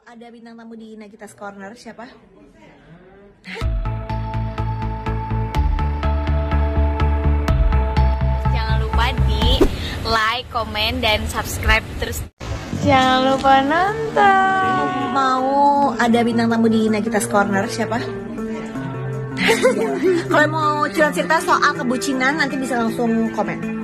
ada bintang tamu di Nagitas Corner, siapa? Jangan lupa di like, komen, dan subscribe terus. Jangan lupa nonton. Mau ada bintang tamu di Nagitas Corner, siapa? Kalau mau cerita-cerita soal kebucinan nanti bisa langsung komen.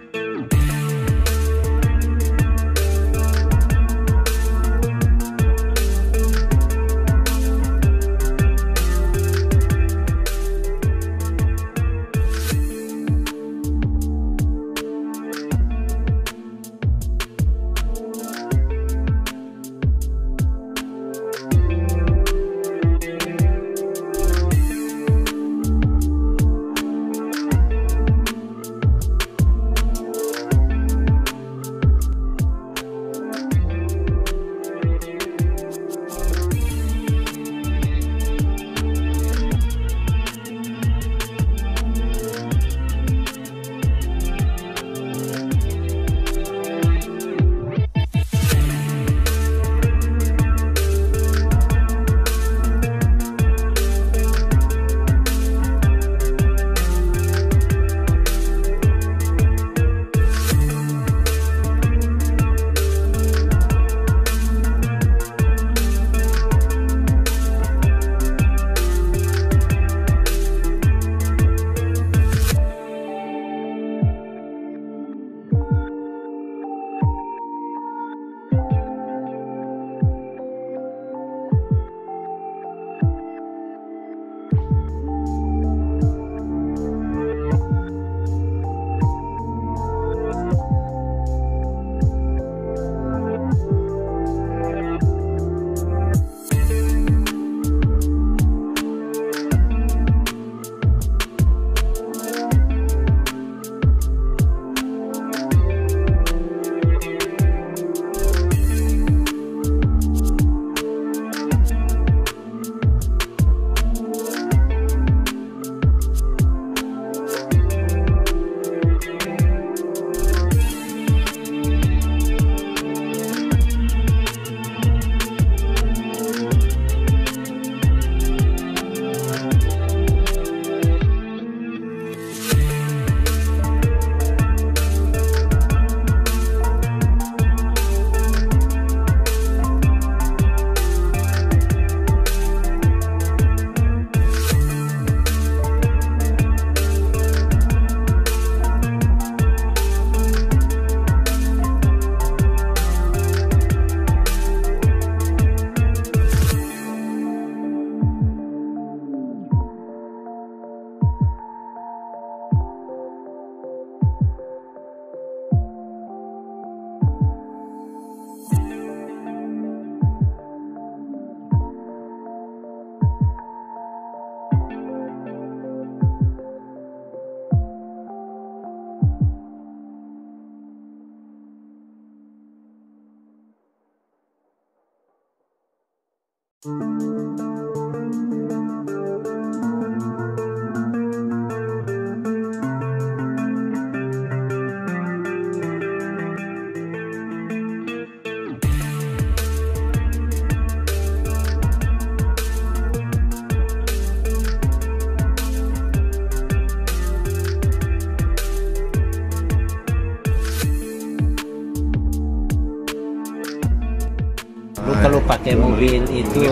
Lu kalau pakai mobil itu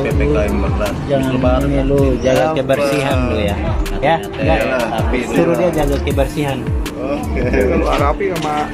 jangan ini lu jaga kebersihan lu ya. Ya, suruh dia jaga kebersihan. Kalau Arapi sama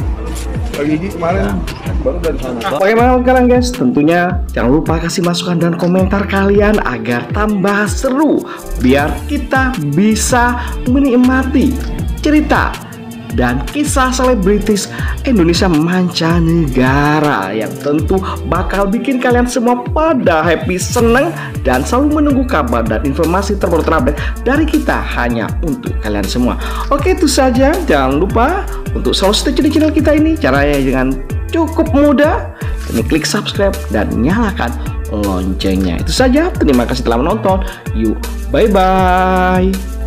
Gigi kemarin baru dari sana. Bagaimana sekarang guys? Tentunya jangan lupa kasih masukan dan komentar kalian agar tambah seru, biar kita bisa menikmati cerita dan kisah selebritis Indonesia mancanegara yang tentu bakal bikin kalian semua pada happy, seneng, dan selalu menunggu kabar dan informasi terbaru terupdate dari kita hanya untuk kalian semua. Oke, itu saja. Jangan lupa untuk selalu stay di channel kita ini. Caranya dengan cukup mudah. Ini klik subscribe dan nyalakan loncengnya. Itu saja. Terima kasih telah menonton. Yuk, bye-bye.